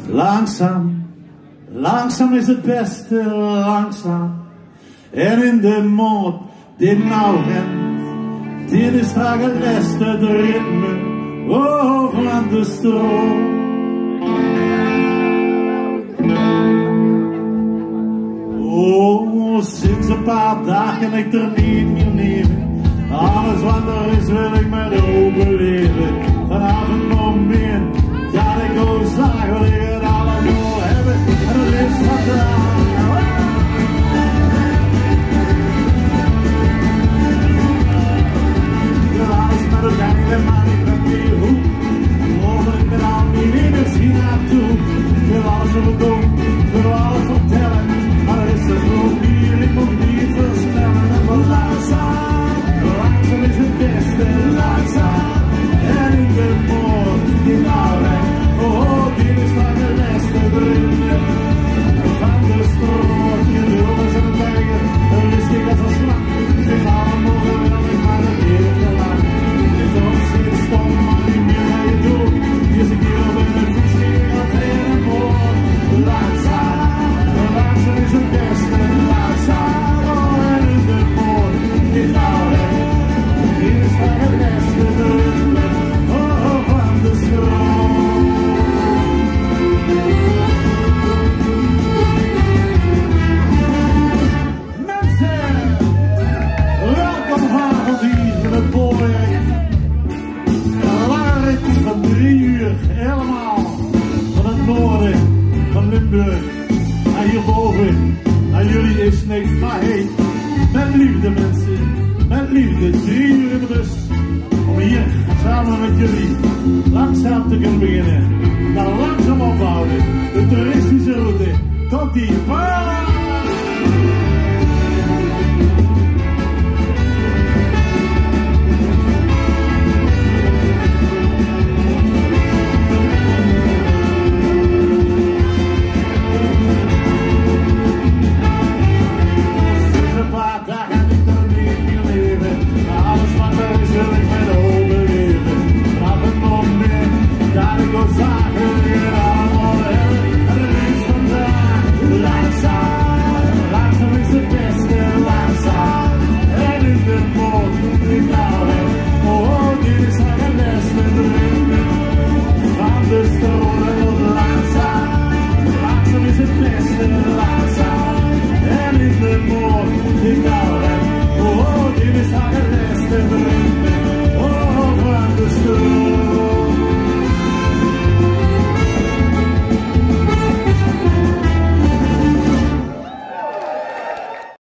Langzaam, langzaam is het beste, langzaam. En in de moed die nou rent, dit is haar gelest het ritme over de stroom. Oh, sinds een paar dagen ik er niet meer nemen. Alles wat er is wil ik met open leven. Vanavond nog meer, ja ik ook zag wat ik het allemaal hebben. En het is vandaag. Met het einde, maar ik ben weer hoe. Morgen ik ben al niet energie naartoe. Ik wil alles voor doen, ik wil alles vertellen. Maar er is er nog meer, ik moet niet versnellen. En wel langzaam, langzaam is het beste, langzaam. En in de morgen, die nou weg. Oh, dit is dan de beste vrienden. Van de stroot, geduld is een tijger. Rustig als een slang. Ik vind allemaal geweldig, maar het duurt te lang. Don't sit stom, maar niet meer wat je doet. Je zit hier op in het fiets, je gaat heen en voor. Langzaam, langzaam is het beste, langzaam. Oh, en in de morgen, dit nou weg. Hier is daar het beste, de ritme, oh, van de stroom. Mensen, welkom vanavond hier in het Bolwerk. Van 3 uur, helemaal van het noorden van Limburg naar hierboven, naar jullie is niks, maar hey, met liefde mensen, met liefde, 3 uur in de bus, om hier samen met jullie langzaam te kunnen beginnen, dan langzaam opbouwen, de toeristische route, tot die, dit is haar geleste vrienden.